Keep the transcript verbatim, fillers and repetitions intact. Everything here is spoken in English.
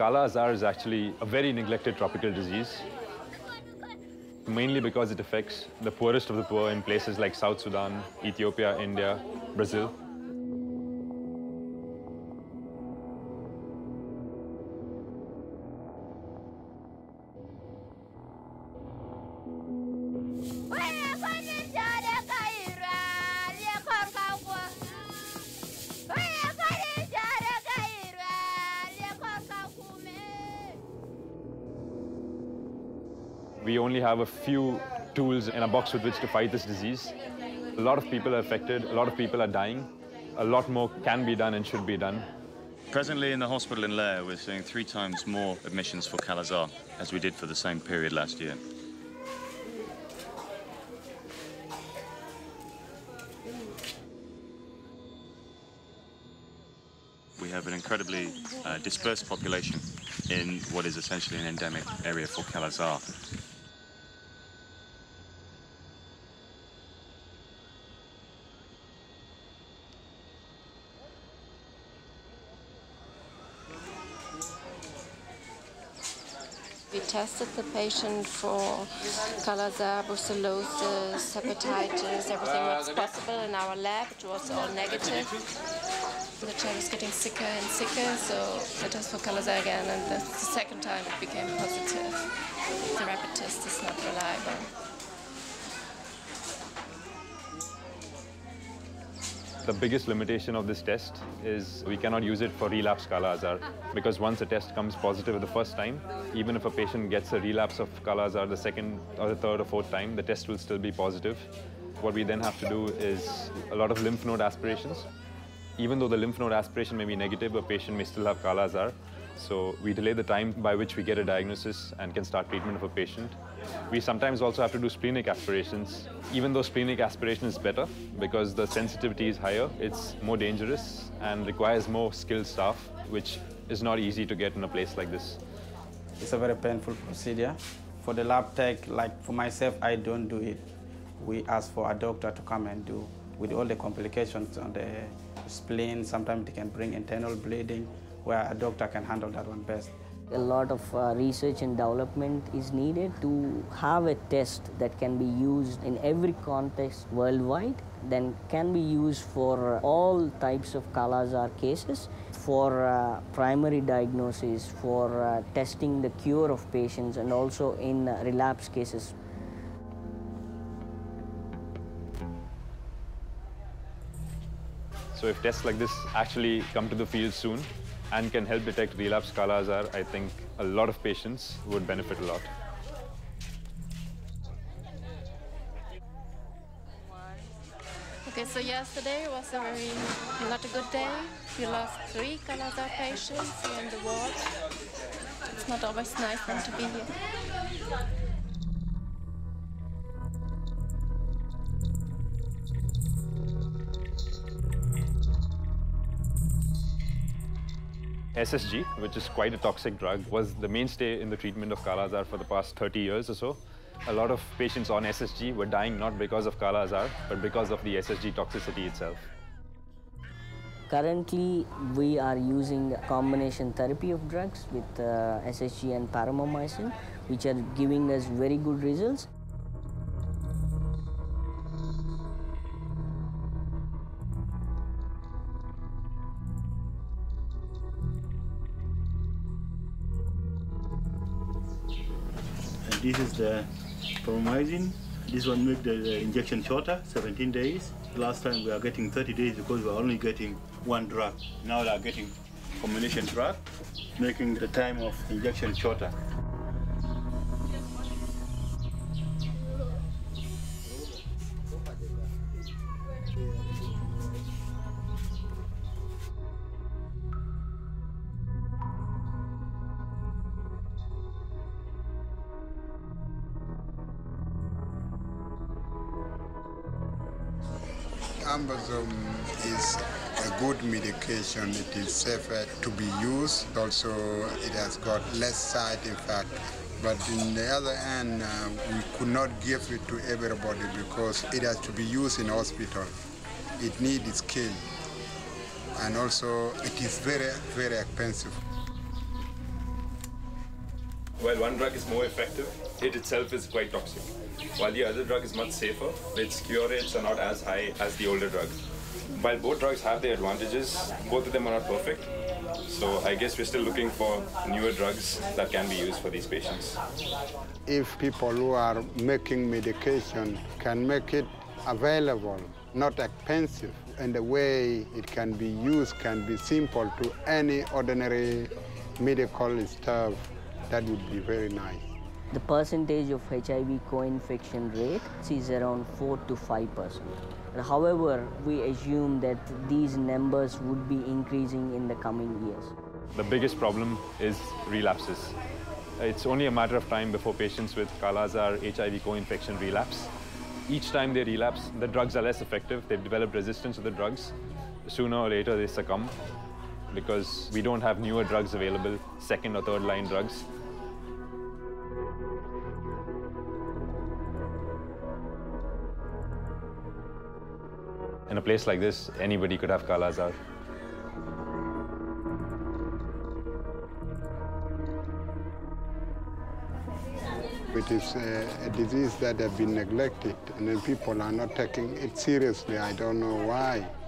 Kala-Azar is actually a very neglected tropical disease, mainly because it affects the poorest of the poor in places like South Sudan, Ethiopia, India, Brazil. We only have a few tools in a box with which to fight this disease. A lot of people are affected, a lot of people are dying. A lot more can be done and should be done. Presently in the hospital in Lair, we're seeing three times more admissions for Kala-Azar as we did for the same period last year. We have an incredibly uh, dispersed population in what is essentially an endemic area for Kala-Azar. We tested the patient for Kala-Azar, brucellosis, hepatitis, everything was possible in our lab. It was all negative. The child was getting sicker and sicker, so the test for Kala-Azar again, and the second time it became positive. The rapid test is not reliable. The biggest limitation of this test is we cannot use it for relapse Kala-Azar, because once a test comes positive the first time, even if a patient gets a relapse of Kala-Azar the second or the third or fourth time, the test will still be positive. What we then have to do is a lot of lymph node aspirations. Even though the lymph node aspiration may be negative, a patient may still have Kala-Azar. So we delay the time by which we get a diagnosis and can start treatment of a patient. We sometimes also have to do splenic aspirations. Even though splenic aspiration is better, because the sensitivity is higher, it's more dangerous and requires more skilled staff, which is not easy to get in a place like this. It's a very painful procedure. For the lab tech, like for myself, I don't do it. We ask for a doctor to come and do. With all the complications on the spleen, sometimes it can bring internal bleeding, where a doctor can handle that one best. A lot of uh, research and development is needed to have a test that can be used in every context worldwide, then can be used for all types of Kala-Azar cases, for uh, primary diagnosis, for uh, testing the cure of patients, and also in uh, relapse cases. So if tests like this actually come to the field soon and can help detect relapse Kala-Azar, I think a lot of patients would benefit a lot. Okay, so yesterday was a very not a good day. We lost three Kala-Azar patients here in the ward. It's not always nice for them to be here. S S G, which is quite a toxic drug, was the mainstay in the treatment of Kala-Azar for the past thirty years or so. A lot of patients on S S G were dying not because of Kala-Azar, but because of the S S G toxicity itself. Currently, we are using a combination therapy of drugs with uh, S S G and paromomycin, which are giving us very good results. This is the paromomycin. This one makes the, the injection shorter, seventeen days. Last time we are getting thirty days because we are only getting one drug. Now they are getting combination drug, making the time of injection shorter. Ambazome is a good medication. It is safer to be used. Also, it has got less side effect. But on the other hand, uh, we could not give it to everybody because it has to be used in hospital. It needs skill. And also, it is very, very expensive. While one drug is more effective, it itself is quite toxic. While the other drug is much safer, its cure rates are not as high as the older drug. While both drugs have their advantages, both of them are not perfect. So I guess we're still looking for newer drugs that can be used for these patients. If people who are making medication can make it available, not expensive, and the way it can be used can be simple to any ordinary medical stuff, that would be very nice. The percentage of H I V co-infection rate is around four to five percent. However, we assume that these numbers would be increasing in the coming years. The biggest problem is relapses. It's only a matter of time before patients with Kala-Azar H I V co-infection relapse. Each time they relapse, the drugs are less effective. They've developed resistance to the drugs. Sooner or later, they succumb because we don't have newer drugs available, second or third line drugs. In a place like this, anybody could have Kala-Azar. It is a, a disease that has been neglected, and then people are not taking it seriously. I don't know why.